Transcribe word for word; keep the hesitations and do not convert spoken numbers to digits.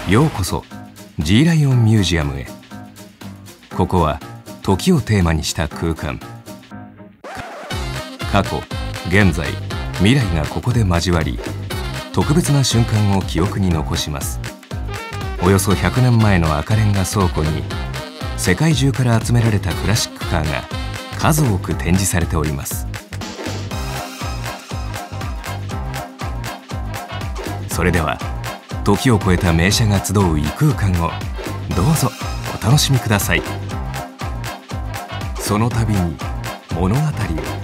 ようこそ G ライオンミュージアムへ。ここは時をテーマにした空間。過去、現在、未来がここで交わり、特別な瞬間を記憶に残します。およそひゃくねんまえの赤レンガ倉庫に世界中から集められたクラシックカーが数多く展示されております。それでは時を超えた名車が集う異空間をどうぞお楽しみください。その度に物語を